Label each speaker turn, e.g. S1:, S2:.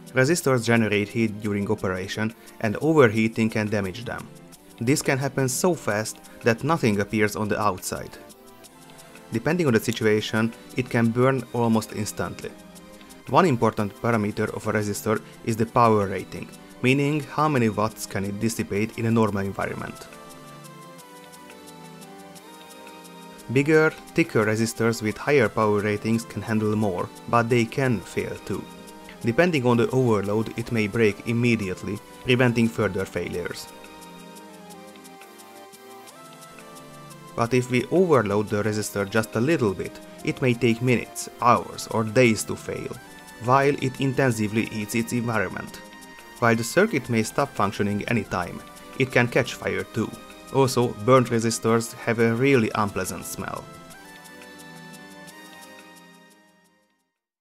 S1: Resistors generate heat during operation, and overheating can damage them. This can happen so fast that nothing appears on the outside. Depending on the situation, it can burn almost instantly. One important parameter of a resistor is the power rating, meaning how many watts can it dissipate in a normal environment. Bigger, thicker resistors with higher power ratings can handle more, but they can fail too. Depending on the overload, it may break immediately, preventing further failures. But if we overload the resistor just a little bit, it may take minutes, hours or days to fail, while it intensively eats its environment. While the circuit may stop functioning anytime, it can catch fire too. Also, burnt resistors have a really unpleasant smell.